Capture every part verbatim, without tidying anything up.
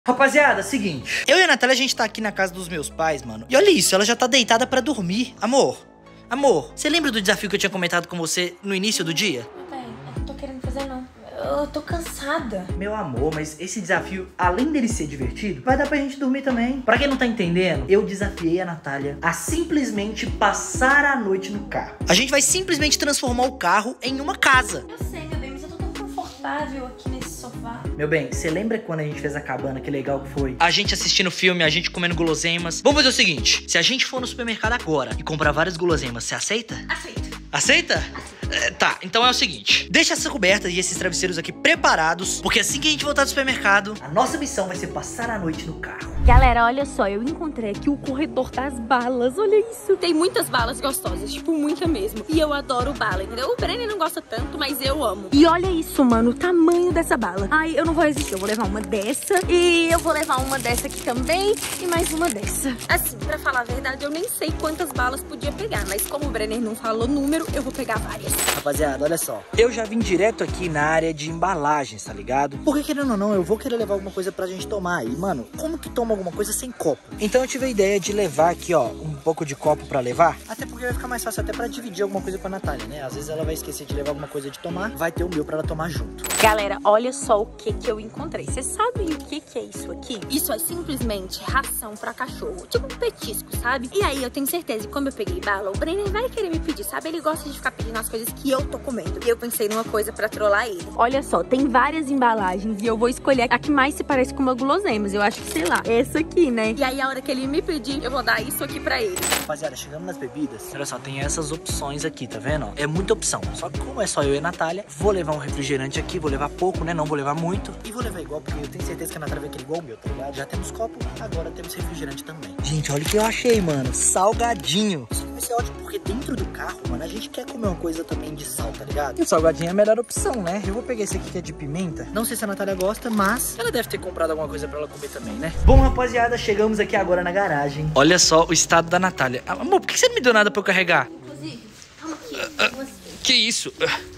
Rapaziada, seguinte, eu e a Natália, a gente tá aqui na casa dos meus pais, mano. E olha isso, ela já tá deitada pra dormir. Amor, amor, você lembra do desafio que eu tinha comentado com você no início do dia? Bem, eu não tô querendo fazer não. Eu tô cansada. Meu amor, mas esse desafio, além dele ser divertido, vai dar pra gente dormir também. Pra quem não tá entendendo, eu desafiei a Natália a simplesmente passar a noite no carro. A gente vai simplesmente transformar o carro em uma casa. Eu sei, meu bem, mas eu tô tão confortável aqui nesse sofá. Meu bem, você lembra quando a gente fez a cabana, que legal que foi? A gente assistindo filme, a gente comendo guloseimas. Vamos fazer o seguinte, se a gente for no supermercado agora e comprar várias guloseimas, você aceita? Aceito. Aceita? Aceito. É, tá, então é o seguinte, deixa essa coberta e esses travesseiros aqui preparados, porque assim que a gente voltar do supermercado, a nossa missão vai ser passar a noite no carro. Galera, olha só, eu encontrei aqui o corredor das balas, olha isso. Tem muitas balas gostosas, tipo, muita mesmo. E eu adoro bala, entendeu? O Brenner não gosta tanto, mas eu amo. E olha isso, mano, o tamanho dessa bala. Ai, eu não vou resistir, eu vou levar uma dessa. E eu vou levar uma dessa aqui também. E mais uma dessa. Assim, pra falar a verdade, eu nem sei quantas balas podia pegar. Mas como o Brenner não falou número, eu vou pegar várias. Rapaziada, olha só, eu já vim direto aqui na área de embalagens, tá ligado? Porque querendo ou não, eu vou querer levar alguma coisa pra gente tomar. E, mano, como que toma alguma coisa sem copo? Então eu tive a ideia de levar aqui, ó, um pouco de copo pra levar. Até porque vai ficar mais fácil até pra dividir alguma coisa com a Natália, né? Às vezes ela vai esquecer de levar alguma coisa de tomar, vai ter o meu pra ela tomar junto. Galera, olha só o que que eu encontrei. Vocês sabem o que que é isso aqui? Isso é simplesmente ração pra cachorro, tipo um petisco, sabe? E aí eu tenho certeza que como eu peguei bala, o Brenner vai querer me pedir, sabe? Ele gosta de ficar pedindo as coisas que eu tô comendo. E eu pensei numa coisa pra trollar ele. Olha só, tem várias embalagens e eu vou escolher a que mais se parece com uma guloseima. Eu acho que, sei lá, essa aqui, né? E aí a hora que ele me pedir, eu vou dar isso aqui pra ele. Rapaziada, chegando nas bebidas, olha só, tem essas opções aqui, tá vendo? É muita opção. Só que como é só eu e a Natália, vou levar um refrigerante aqui, vou levar pouco, né? Não vou levar muito. E vou levar igual, porque eu tenho certeza que a Natália vai querer igual o meu, tá ligado? Já temos copo, agora temos refrigerante também. Gente, olha o que eu achei, mano. Salgadinho. Isso vai ser ótimo, porque dentro do carro, mano, a gente quer comer uma coisa também de sal, tá ligado? E o salgadinho é a melhor opção, né? Eu vou pegar esse aqui que é de pimenta. Não sei se a Natália gosta, mas ela deve ter comprado alguma coisa pra ela comer também, né? Bom, rapaziada, chegamos aqui agora na garagem. Olha só o estado da Natália. Amor, por que você não me deu nada pra eu carregar? Inclusive, calma aqui. Uh, uh, que isso? Uh.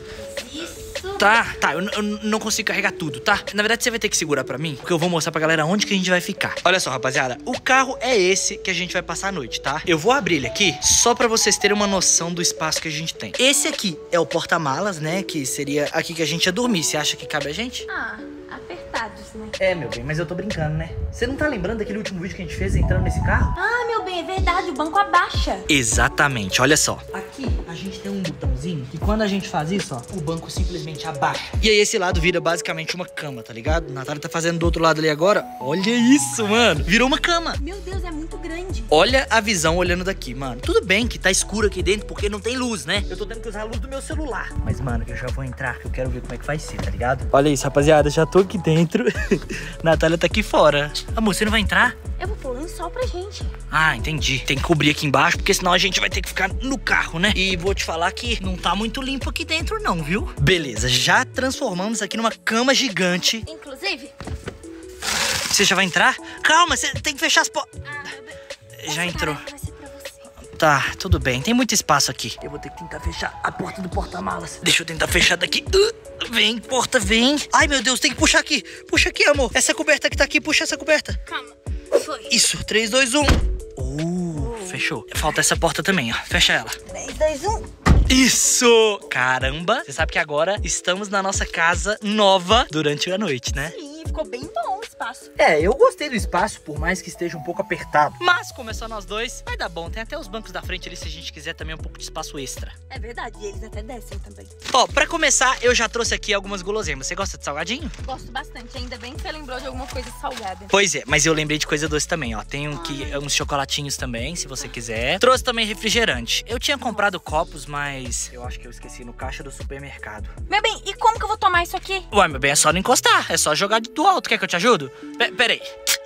Tá, tá, eu, eu não consigo carregar tudo, tá? Na verdade, você vai ter que segurar pra mim, porque eu vou mostrar pra galera onde que a gente vai ficar. Olha só, rapaziada, o carro é esse que a gente vai passar a noite, tá? Eu vou abrir ele aqui só pra vocês terem uma noção do espaço que a gente tem. Esse aqui é o porta-malas, né? Que seria aqui que a gente ia dormir. Você acha que cabe a gente? Ah, apertados, né? É, meu bem, mas eu tô brincando, né? Você não tá lembrando daquele último vídeo que a gente fez entrando nesse carro? Ah, meu bem, é verdade, o banco abaixa. Exatamente, olha só. Aqui a gente tem um botãozinho que quando a gente faz isso, ó, o banco simplesmente abaixa. E aí esse lado vira basicamente uma cama, tá ligado? A Natália tá fazendo do outro lado ali agora. Olha isso, mano. Virou uma cama. Meu Deus, é muito grande. Olha a visão olhando daqui, mano. Tudo bem que tá escuro aqui dentro porque não tem luz, né? Eu tô tendo que usar a luz do meu celular. Mas, mano, eu já vou entrar que eu quero ver como é que vai ser, tá ligado? Olha isso, rapaziada. Já tô aqui dentro. Natália tá aqui fora. Amor, você não vai entrar? Eu vou pôr um sol pra gente. Ah, entendi. Tem que cobrir aqui embaixo, porque senão a gente vai ter que ficar no carro, né? E vou te falar que não tá muito limpo aqui dentro não, viu? Beleza, já transformamos aqui numa cama gigante. Inclusive... Você já vai entrar? Calma, você tem que fechar as portas. Ah, meu bem. Já entrou. Vai ser pra você. Tá, tudo bem. Tem muito espaço aqui. Eu vou ter que tentar fechar a porta do porta-malas. Deixa eu tentar fechar daqui. Uh, vem, porta, vem. Ai, meu Deus, tem que puxar aqui. Puxa aqui, amor. Essa coberta que tá aqui, puxa essa coberta. Calma. Foi. Isso, três, dois, um. Uh, fechou. Falta essa porta também, ó. Fecha ela. três, dois, um. Isso! Caramba! Você sabe que agora estamos na nossa casa nova durante a noite, né? Sim, ficou bem bom o espaço. É, eu gostei do espaço, por mais que esteja um pouco apertado. Mas, como é só nós dois, vai dar bom. Tem até os bancos da frente ali, se a gente quiser também um pouco de espaço extra. É verdade, e eles até descem também. Ó, pra começar, eu já trouxe aqui algumas guloseimas. Você gosta de salgadinho? Gosto bastante, ainda bem que você lembrou de alguma coisa salgada. Pois é, mas eu lembrei de coisa doce também, ó. Tem um que, uns chocolatinhos também, se você quiser. Trouxe também refrigerante. Eu tinha comprado copos, mas eu acho que eu esqueci no caixa do supermercado. Meu bem, e como que eu vou tomar isso aqui? Ué, meu bem, é só não encostar. É só jogar do alto. Quer que eu te ajudo? P pera aí.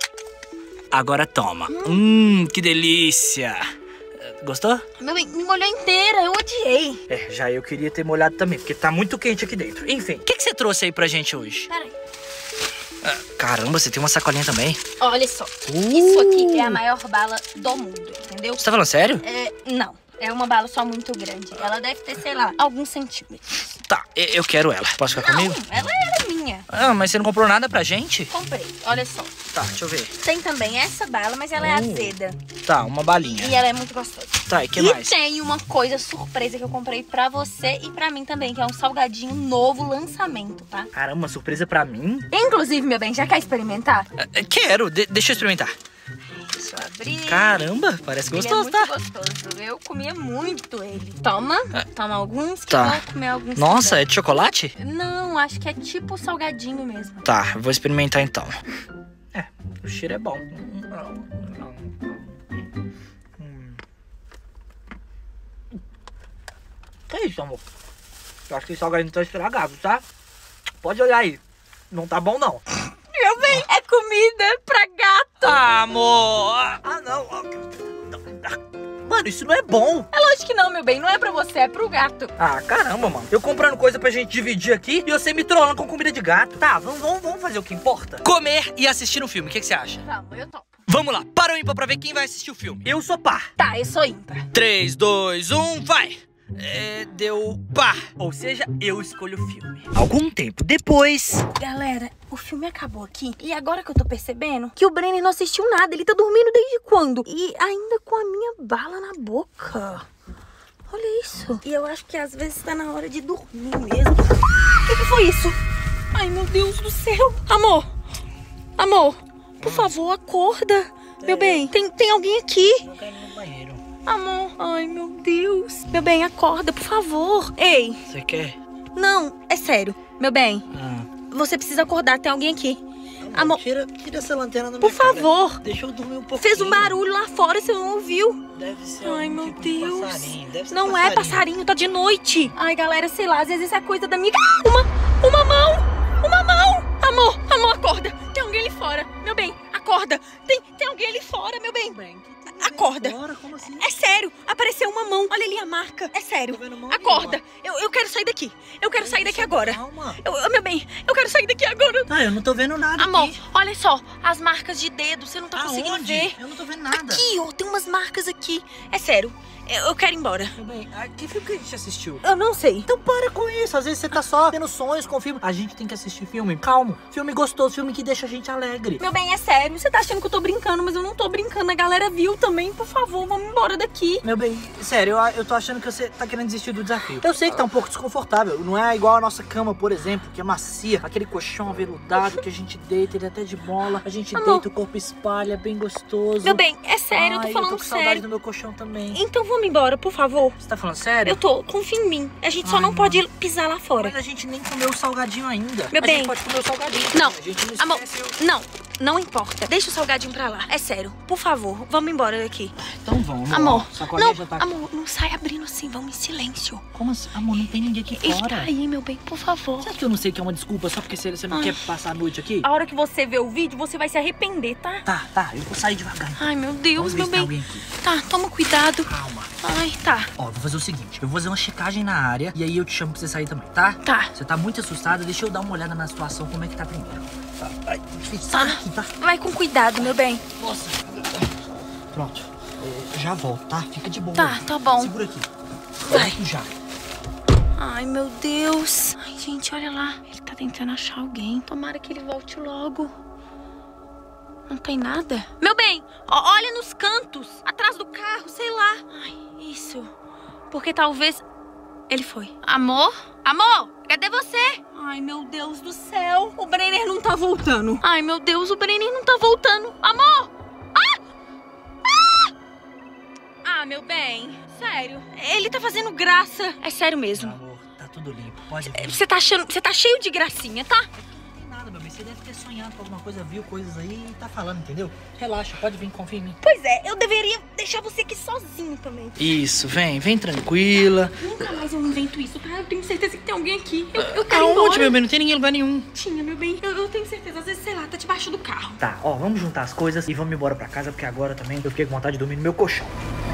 Agora toma. Hum, que delícia. Gostou? Meu bem, me molhou inteira, eu odiei. É, já eu queria ter molhado também, porque tá muito quente aqui dentro. Enfim, o que, que você trouxe aí pra gente hoje? Pera aí. Ah, caramba, você tem uma sacolinha também? Olha só, uh. isso aqui é a maior bala do mundo, entendeu? Você tá falando sério? É, não. É uma bala só muito grande. Ela deve ter, sei lá, alguns centímetros. Tá, eu quero ela. Posso ficar não, comigo? ela era minha. Ah, mas você não comprou nada pra gente? Comprei, olha só. Tá, deixa eu ver. Tem também essa bala, mas ela é Uh. azeda. Tá, uma balinha. E ela é muito gostosa. Tá, e que e mais? tem uma coisa surpresa que eu comprei pra você e pra mim também, que é um salgadinho novo lançamento, tá? Caramba, uma surpresa pra mim? Inclusive, meu bem, já quer experimentar? É, quero, de deixa eu experimentar. Deixa eu abrir. Caramba, parece gostoso, ele é tá? muito gostoso. Eu comia muito ele. Toma, toma alguns, que Tá. eu vou comer alguns. Nossa, também. é de chocolate? Não, acho que é tipo salgadinho mesmo. Tá, eu vou experimentar então. É, o cheiro é bom. Que isso, amor? Eu acho que esse salgadinho tá estragado, tá? Pode olhar aí. Não tá bom, não. Meu bem, é comida pra gato. Ah, amor! Ah, não. Mano, isso não é bom. É lógico que não, meu bem. Não é pra você, é pro gato. Ah, caramba, mano. Eu comprando coisa pra gente dividir aqui e você me trollando com comida de gato. Tá, vamos, vamos, vamos fazer o que importa. Comer e assistir um filme. O que, que você acha? Vamos, eu topo. Vamos lá, para o ímpar pra ver quem vai assistir o filme. Eu sou par. Tá, eu sou ímpar. três, dois, um, vai! É, deu par. Ou seja, eu escolho o filme. Algum tempo depois... Galera, o filme acabou aqui. E agora que eu tô percebendo que o Brenner não assistiu nada. Ele tá dormindo desde quando? E ainda com a minha bala na boca. Olha isso. E eu acho que às vezes tá na hora de dormir mesmo. O que, que foi isso? Ai, meu Deus do céu. Amor, amor, por favor, acorda. Meu bem, tem, tem alguém aqui. Eu quero ir no banheiro. Amor, ai meu Deus. Meu bem, acorda, por favor. Ei, Você quer? não, é sério. Meu bem, Ah. você precisa acordar, tem alguém aqui. Amor, Tira, tira essa lanterna da por minha cara. favor. Deixa eu dormir um pouquinho. Fez um barulho lá fora, você não ouviu? Deve ser Ai, algum meu tipo de Deus. passarinho. Deve ser Não é passarinho, tá de noite. Ai, galera, sei lá, às vezes é coisa da minha... Uma, uma mão, uma mão. Amor, amor, acorda. Tem alguém ali fora. Meu bem, acorda. Tem, tem alguém ali fora, meu bem. Acorda. Como assim? É sério, apareceu uma mão. Olha ali a marca. É sério. Tô vendo mão Acorda. Eu, eu quero sair daqui. Eu quero sair daqui agora. Calma. Eu, eu- meu bem, eu quero sair daqui agora. Ah, eu não tô vendo nada Amor, aqui. olha só, as marcas de dedo, você não tá conseguindo Aonde? ver. Eu não tô vendo nada. Aqui, ó, tem umas marcas aqui. É sério, eu, eu quero ir embora. Meu bem, ah, que filme que a gente assistiu? Eu não sei. Então para com isso, às vezes você tá só tendo sonhos com filme. A gente tem que assistir filme calmo, filme gostoso, filme que deixa a gente alegre. Meu bem, é sério, você tá achando que eu tô brincando, mas eu não tô brincando. A galera viu também, por favor, vamos embora daqui. Meu bem, sério, eu, eu tô achando que você tá querendo desistir do desafio. Eu sei que tá um pouco desconfortável, não é igual a nossa cama, por exemplo, que é macia, aquele colchão aveludado que a gente deita, ele é até de mola, a gente Amor. deita, o corpo espalha, é bem gostoso. Meu bem, é sério, eu tô Ai, falando eu tô com saudade sério. do meu colchão também. Então vamos embora, por favor. Você tá falando sério? Eu tô, confia em mim. A gente só Ai, não mano. pode pisar lá fora. Mas a gente nem comeu o salgadinho ainda. Meu a bem. gente pode comer o salgadinho. Não, A gente não amor, esquece o... não, não importa. Deixa o salgadinho pra lá. É sério, por favor, vamos embora daqui. Então vamos. Amor, Sacolinha não, já tá... amor, não sai abrindo assim, vamos em silêncio. Como assim? Amor, não tem ninguém aqui Ele fora. tá aí, meu bem, por favor. Será que eu não sei que é uma desculpa só porque você, você não Ai. quer passar a noite aqui? A hora que você ver o vídeo, você vai se arrepender, tá? Tá, tá, eu vou sair devagar. Ai, meu Deus, Vamos ver meu se tem bem. alguém aqui. Tá, toma cuidado. Calma. Ai, tá, Ó, vou fazer o seguinte, eu vou fazer uma checagem na área e aí eu te chamo pra você sair também, tá? tá. Você tá muito assustada, deixa eu dar uma olhada na situação, como é que tá primeiro. Tá, ai, difícil. Tá. Sai daqui, tá? Vai com cuidado, meu bem. Nossa. Pronto. É, já volto, tá? Fica de boa. Tá, tá bom. Segura aqui. Vai. Volto já. Ai, meu Deus. Ai, gente, olha lá. Ele tá tentando achar alguém. Tomara que ele volte logo. Não tem nada? Meu bem, ó, olha nos cantos. Atrás do carro, sei lá. Ai, isso. Porque talvez... Ele foi. Amor? Amor, cadê você? Ai, meu Deus do céu. O Brenner não tá voltando. Ai, meu Deus, o Brenner não tá voltando. Amor! Ah! Ah! Ah, meu bem. Sério. Ele tá fazendo graça. É sério mesmo. Amor, tá tudo limpo, pode vir. Você tá achando... Você tá cheio de gracinha, tá? Não tem nada, meu bem, você deve ter sonhado com alguma coisa, viu coisas aí e tá falando, entendeu? Relaxa, pode vir, confia em mim. Pois é, eu deveria deixar você aqui sozinho também. Isso, vem, vem tranquila. Nunca mais eu invento isso, tá? Eu tenho certeza que tem alguém aqui. Eu, eu quero ir Aonde, embora. meu bem? Não tem ninguém em lugar nenhum. Tinha, meu bem. Eu, eu tenho certeza. Às vezes, sei lá, tá debaixo do carro. Tá, ó, vamos juntar as coisas e vamos embora pra casa, porque agora também eu fiquei com vontade de dormir no meu colchão.